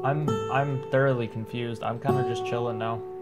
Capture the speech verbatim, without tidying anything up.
I'm I'm thoroughly confused. I'm kind of just chilling now.